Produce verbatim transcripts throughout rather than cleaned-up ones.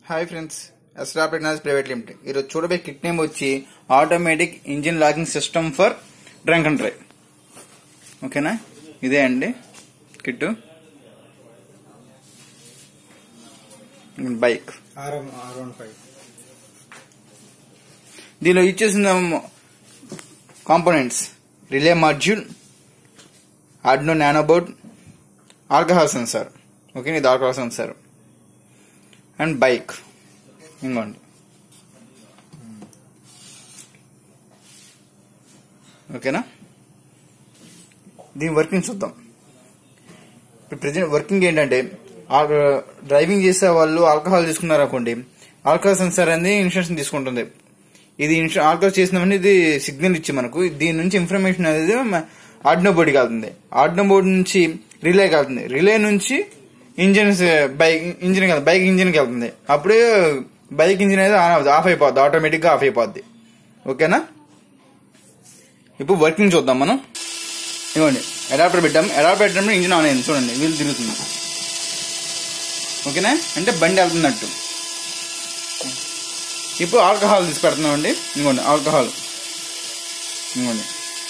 Hi friends, Esra technology private limited. ఈరోజు చూడబోయే kit name వచ్చి automatic engine locking system for drunk and drive. ఓకేనా, ఇదే అండి కిట్. బైక్ దీనిలో ఇచ్చేసిన components relay module, Arduino nano board, alcohol sensor. Okay, ఇది ఆల్కహాల్ సెన్సార్ అండ్ బైక్. ఇంకోండి, ఓకేనా. దీని వర్కింగ్ చూద్దాం. ఇప్పుడు ప్రెజెంట్ వర్కింగ్ ఏంటంటే, డ్రైవింగ్ చేసే వాళ్ళు ఆల్కహాల్ తీసుకున్నారు అనుకోండి, ఆల్కహాల్ సెన్సార్ అనేది ఇన్సూరెన్స్ తీసుకుంటుంది. ఇది ఆల్కహాల్ చేసినామని ఇది సిగ్నల్ ఇచ్చి మనకు దీని నుంచి ఇన్ఫర్మేషన్ అనేది ఆర్డినో బోర్డుకి వెళ్తుంది. ఆర్డినో బోర్డు నుంచి రిలేకి వెళ్తుంది. రిలే నుంచి engine bike engine bike engine కి వెళ్తుంది. అప్పుడే బైక్ ఇంజిన్ అనేది ఆన్ అవుతుంది, ఆఫ్ అయిపోద్ది, ఆటోమేటిక్ గా ఆఫ్ అయిపోద్ది. ఓకేనా. ఇప్పుడు వర్కింగ్ చూద్దాం మనం. ఇవ్వండి, అడాప్టర్ పెట్టాం. అడాప్టర్ పెట్టినప్పుడు ఇంజిన్ ఆన్ అయింది, చూడండి, వీలు తిరుగుతుంది. ఓకేనా, అంటే బండి వెళ్తున్నట్టు. ఇప్పుడు ఆల్కహాల్ తీసి పెడుతున్నామండి. ఇంకోండి ఆల్కహాల్, ఇంకోండి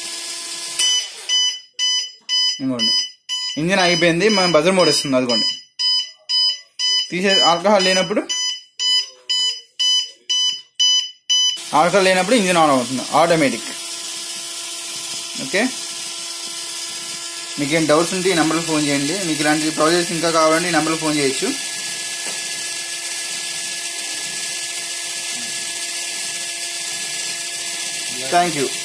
ఇంకోండి ఇంజిన్ అయిపోయింది, మనం బజర్ మోడ్ ఇస్తుంది. అదిగోండి, తీసే ఆల్కహాల్ లేనప్పుడు ఆల్కహాల్ లేనప్పుడు ఇంజిన్ ఆన్ అవుతుంది ఆటోమేటిక్. ఓకే, మీకు ఏం డౌట్స్ ఉంటే ఈ నెంబర్కి ఫోన్ చేయండి. మీకు ఇలాంటి ప్రాజెక్ట్స్ ఇంకా కావాలంటే ఈ నెంబర్కి ఫోన్ చేయొచ్చు. Thank you.